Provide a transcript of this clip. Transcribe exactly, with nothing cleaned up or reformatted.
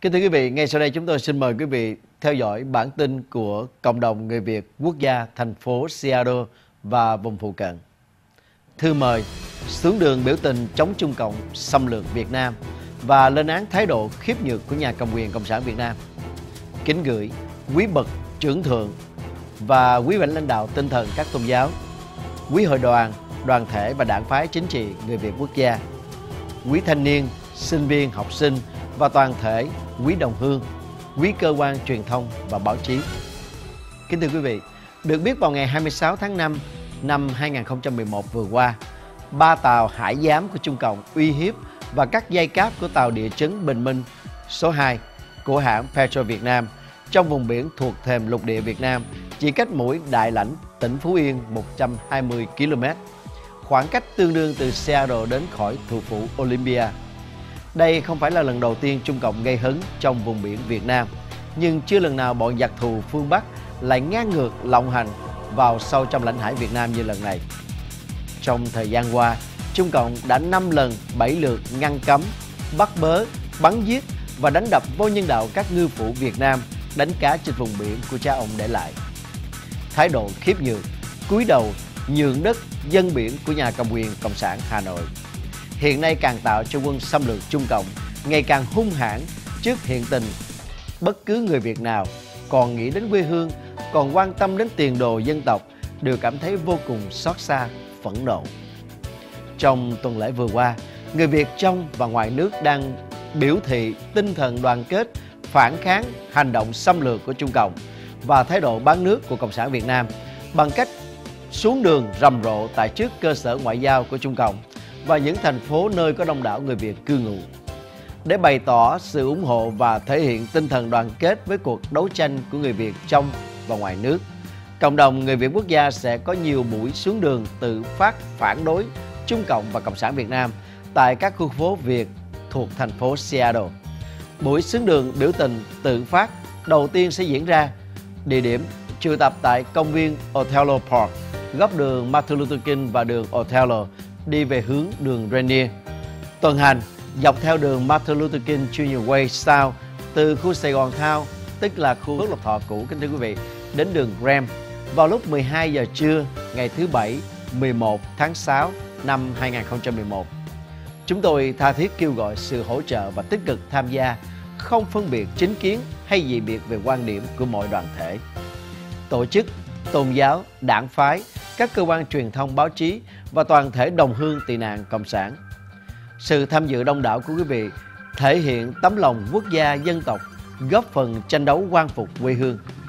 Kính thưa quý vị, ngay sau đây chúng tôi xin mời quý vị theo dõi bản tin của cộng đồng người Việt quốc gia thành phố Seattle và vùng phụ cận. Thư mời xuống đường biểu tình chống Trung Cộng xâm lược Việt Nam và lên án thái độ khiếp nhược của nhà cầm quyền Cộng sản Việt Nam. Kính gửi quý bậc trưởng thượng và quý lãnh lãnh đạo tinh thần các tôn giáo, quý hội đoàn, đoàn thể và đảng phái chính trị người Việt quốc gia, quý thanh niên, sinh viên, học sinh và toàn thể quý đồng hương, quý cơ quan truyền thông và báo chí. Kính thưa quý vị, được biết vào ngày hai mươi sáu tháng năm năm hai nghìn không trăm mười một vừa qua, ba tàu hải giám của Trung Cộng uy hiếp và cắt dây cáp của tàu địa chấn Bình Minh số hai của hãng Petro Việt Nam trong vùng biển thuộc thềm lục địa Việt Nam, chỉ cách mũi Đại Lãnh, tỉnh Phú Yên một trăm hai mươi ki lô mét, khoảng cách tương đương từ Seattle đến khỏi thủ phủ Olympia. Đây không phải là lần đầu tiên Trung Cộng gây hấn trong vùng biển Việt Nam, nhưng chưa lần nào bọn giặc thù phương Bắc lại ngang ngược lộng hành vào sâu trong lãnh hải Việt Nam như lần này. Trong thời gian qua, Trung Cộng đã năm lần bảy lượt ngăn cấm, bắt bớ, bắn giết và đánh đập vô nhân đạo các ngư phủ Việt Nam đánh cá trên vùng biển của cha ông để lại. Thái độ khiếp nhược, cúi đầu, nhường đất, dân biển của nhà cầm quyền Cộng sản Hà Nội hiện nay càng tạo cho quân xâm lược Trung Cộng ngày càng hung hãn trước hiện tình. Bất cứ người Việt nào còn nghĩ đến quê hương, còn quan tâm đến tiền đồ dân tộc đều cảm thấy vô cùng xót xa, phẫn nộ. Trong tuần lễ vừa qua, người Việt trong và ngoài nước đang biểu thị tinh thần đoàn kết, phản kháng hành động xâm lược của Trung Cộng và thái độ bán nước của Cộng sản Việt Nam bằng cách xuống đường rầm rộ tại trước cơ sở ngoại giao của Trung Cộng và những thành phố nơi có đông đảo người Việt cư ngụ. Để bày tỏ sự ủng hộ và thể hiện tinh thần đoàn kết với cuộc đấu tranh của người Việt trong và ngoài nước, cộng đồng người Việt quốc gia sẽ có nhiều buổi xuống đường tự phát phản đối Trung Cộng và Cộng sản Việt Nam tại các khu phố Việt thuộc thành phố Seattle. Buổi xuống đường biểu tình tự phát đầu tiên sẽ diễn ra địa điểm triệu tập tại công viên Othello Park, góc đường Martin Luther King và đường Othello đi về hướng đường Rainier. Tuần hành dọc theo đường Martin Luther King Junior Way South từ khu Sài Gòn Town, tức là khu Phước Lộc Thọ cũ, kính thưa quý vị, đến đường Graham vào lúc mười hai giờ trưa ngày thứ Bảy mười một tháng sáu năm hai nghìn không trăm mười một. Chúng tôi tha thiết kêu gọi sự hỗ trợ và tích cực tham gia, không phân biệt chính kiến hay dị biệt về quan điểm của mọi đoàn thể, tổ chức, tôn giáo, đảng phái, các cơ quan truyền thông, báo chí và toàn thể đồng hương tị nạn Cộng sản. Sự tham dự đông đảo của quý vị thể hiện tấm lòng quốc gia dân tộc, góp phần tranh đấu quan phục quê hương.